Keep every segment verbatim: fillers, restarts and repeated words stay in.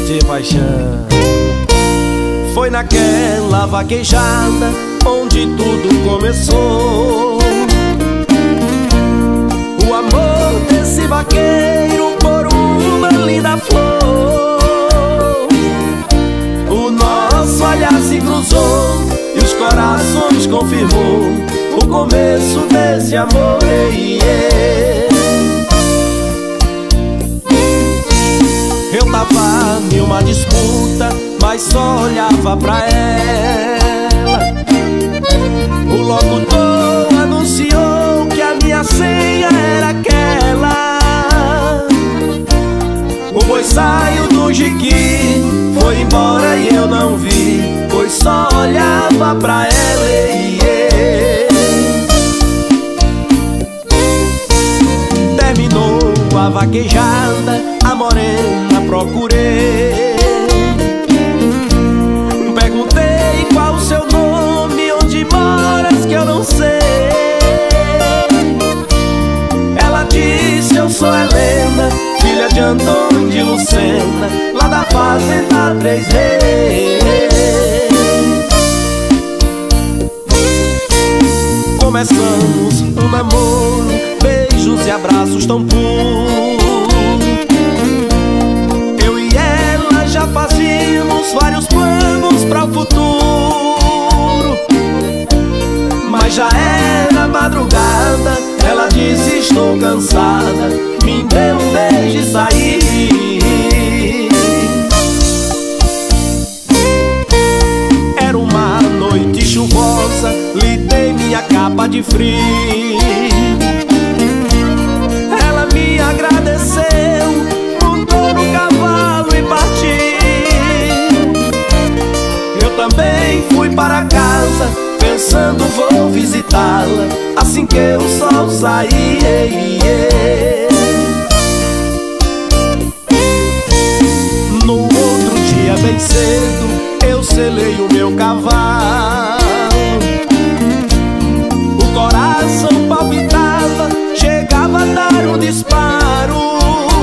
de paixão. Foi naquela vaquejada onde tudo começou. O amor desse vaqueiro por uma linda flor. O nosso olhar se cruzou e os corações confirmou o começo desse amor. Ei, ei. Eu tava em uma disputa, mas só olhava pra ela. O locutor anunciou que a minha senha era aquela. O boi saiu do jiqui, foi embora e eu não vi, pois só olhava pra ela. E, e. Terminou a vaquejada, a morena procurei. Perguntei qual o seu nome, onde moras, que eu não sei. Ela disse: eu sou Helena, filha de Antônio de Lucena, lá da fazenda Três Reis. Começamos um namoro, beijos e abraços tão puros. Eu e ela já fazíamos vários planos para o futuro. Mas já era madrugada, ela disse: estou cansada, me dê um beijo e saí. Era uma noite chuvosa, lhe dei minha capa de frio. Ela me agradeceu, montou no cavalo e partiu. Eu também fui para casa, pensando vou visitá-la assim que o sol sair. Ei, ei. No outro dia bem cedo, eu selei o meu cavalo. O coração palpitava, chegava a dar um disparo.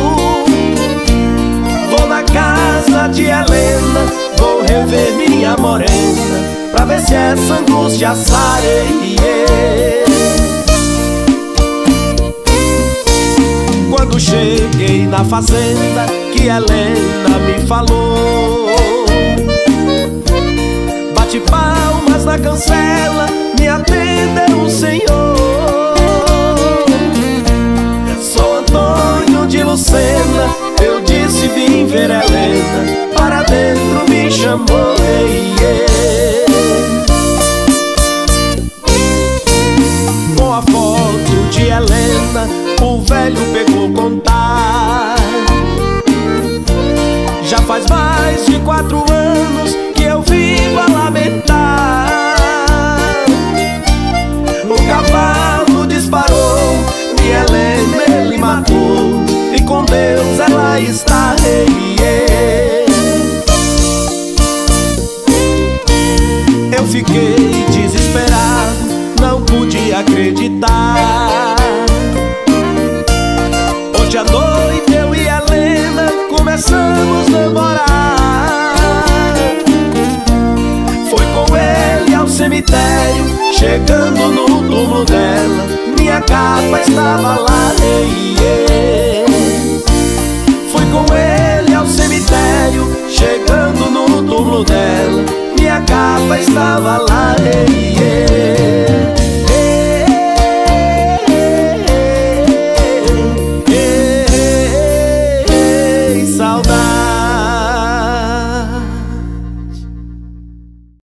Vou na casa de Helena, vou rever minha morena, pra ver se essa angústia sai. Quando cheguei na fazenda, que Helena me falou: bate palmas na cancela, me atendeu um senhor. Sou Antônio de Lucena, eu disse vim ver Helena, para dentro me chamou. Ei, ei. Com a foto de Helena, o velho pegou contar. Já faz mais de quatro anos que eu vivo a lamentar. O cavalo disparou e Helena ele matou, e com Deus ela está. Ei, ei. Eu fiquei desesperado, não podia acreditar. Ontem à noite eu e Helena começamos a namorar. Foi com ele ao cemitério, chegando no túmulo dela, minha capa estava lá. Ei, ei. Fui com ele ao cemitério, chegando no túmulo dela, minha capa estava lá. Ei,